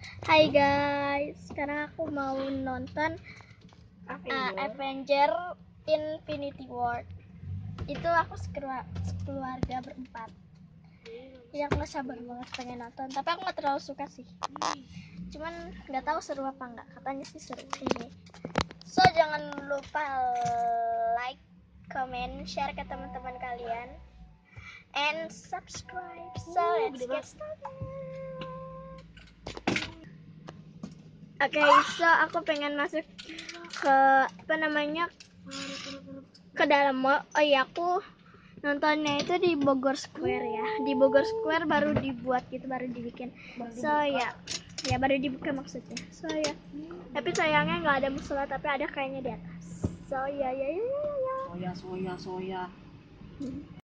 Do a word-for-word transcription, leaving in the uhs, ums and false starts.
Hai guys, sekarang aku mau nonton uh, Avenger Infinity War. Itu aku sekeluarga, sekeluarga berempat. Jadi aku gak sabar banget pengen nonton. Tapi aku gak terlalu suka sih. Cuman gak tahu seru apa enggak. Katanya sih seru ini. So jangan lupa like, comment, share ke teman-teman kalian, and subscribe. So let's get started. Oke, okay, so aku pengen masuk ke apa namanya ke dalam mall. Oh iya, aku nontonnya itu di Bogor Square ya. Di Bogor Square baru dibuat gitu, baru dibikin. So ya, ya baru dibuka maksudnya. So ya, tapi sayangnya nggak ada musola, tapi ada kayaknya di atas. So ya ya ya ya. ya. Soya soya soya.